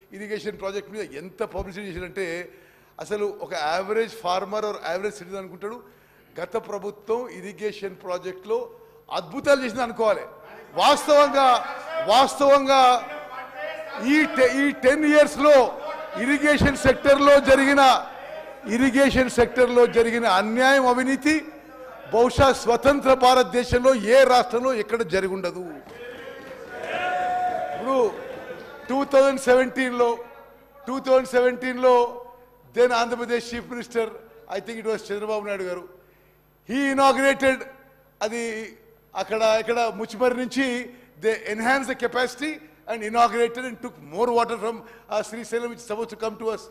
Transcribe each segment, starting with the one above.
Irrigation project మీద ఎంత publicity చేశారంటే అసలు ఒక average farmer or average citizen అనుకుంటాడు గత ప్రభుత్వం ఇరిగేషన్ ప్రాజెక్టులో అద్భుతాలు చేసింది అనుకోవాలి. వాస్తవంగా ఈ 10 ఇయర్స్లో ఇరిగేషన్ సెక్టర్లో జరిగిన అన్యాయం, అవినీతి బహుశా స్వతంత్ర భారతదేశంలో ఏ రాష్ట్రంలో ఎక్కడ జరిగి ఉండదు. ఇప్పుడు 2017లో then Andhra Pradesh chief minister, I think it was Chandrababu Naidu గారు, హీ ఇనాగ్రేటెడ్ అది అక్కడ ముచ్చిమరి నుంచి they enhance the capacity and inaugurated and took more water from Srisailam, which is supposed to come to us.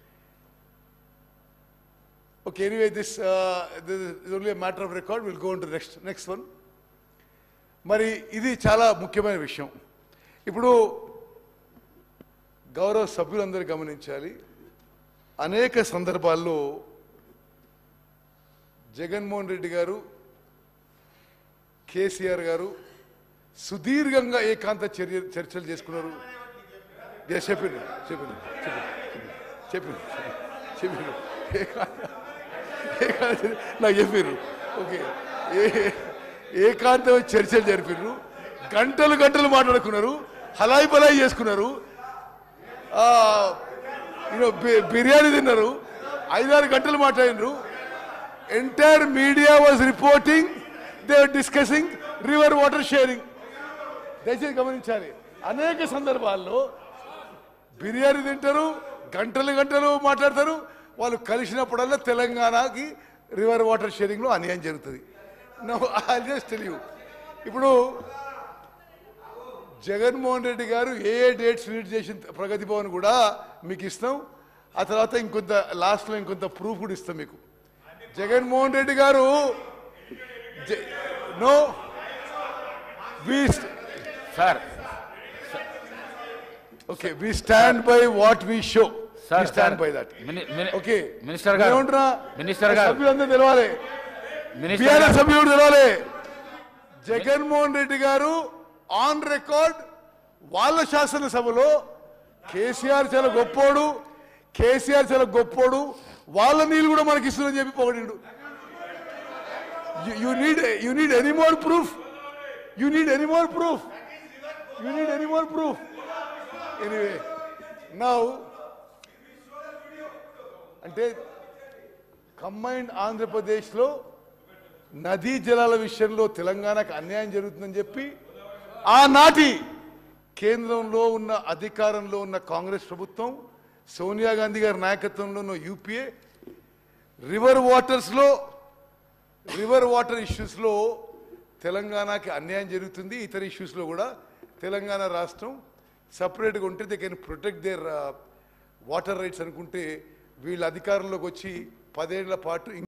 Okay, anyway, this is only a matter of record. We'll go on to the next one. Mari idi chala mukyamaina vishayam. Ippudu గౌరవ సభ్యులందరూ గమనించాలి, అనేక సందర్భాల్లో జగన్మోహన్ రెడ్డి గారు, కేసీఆర్ గారు సుదీర్ఘంగా ఏకాంత చర్చలు చేసుకున్నారు. చెప్పారు నాకు చెప్పారు. ఓకే, ఏకాంత చర్చలు జరిపారు, గంటలు మాట్లాడుకున్నారు, హలాయి బలాయి చేసుకున్నారు, బిర్యానీ తిన్నారు, 5-6 గంటలు మాట్లాడినారు. Entire media was reporting, they were discussing river water sharing. దయచేసి గమనించాలి, అనేక సందర్భాల్లో బిర్యానీ తింటారు, గంటలు మాట్లాడతారు. వాళ్ళు కలిసినప్పుడల్లా తెలంగాణకి రివర్ వాటర్ షేరింగ్లో అన్యాయం జరుగుతుంది. No I just tell you, ఇప్పుడు జగన్మోహన్ రెడ్డి గారు ఏ డేట్స్ రీడ్ చేసిన ప్రగతి భవన్ కూడా మీకు ఇస్తాం. ఆ తర్వాత లాస్ట్లో ఇంకొంత ప్రూఫ్ కూడా ఇస్తాం మీకు. Jaganmohan Reddy garu no sir, okay, we stand by what we show, we stand by that. Okay, minister garu సభ్యులందరూ తెలవాలి, బీఆర్ఎస్ సభ్యులు తెలవాలి. జగన్మోహన్ రెడ్డి గారు ఆన్ రికార్డ్ వాళ్ళ శాసనసభలో కేసీఆర్ చాలా గొప్పోడు, వాళ్ళ నీళ్ళు కూడా మనకి ఇస్తుందని చెప్పి పొగిడిండు. You need any more proof. Anyway, now అంటే కంబైన్డ్ ఆంధ్రప్రదేశ్లో నదీ జలాల విషయంలో తెలంగాణకు అన్యాయం జరుగుతుందని చెప్పి ఆనాటి కేంద్రంలో ఉన్న అధికారంలో ఉన్న కాంగ్రెస్ ప్రభుత్వం, సోనియా గాంధీ గారి నాయకత్వంలో ఉన్న యూపీఏ రివర్ వాటర్ ఇష్యూస్లో తెలంగాణకి అన్యాయం జరుగుతుంది. ఇతర ఇష్యూస్లో కూడా తెలంగాణ రాష్ట్రం సపరేట్గా ఉంటే they can protect their water rights అనుకుంటే వీళ్ళ అధికారంలోకి వచ్చి 10 ఏళ్ల పాటు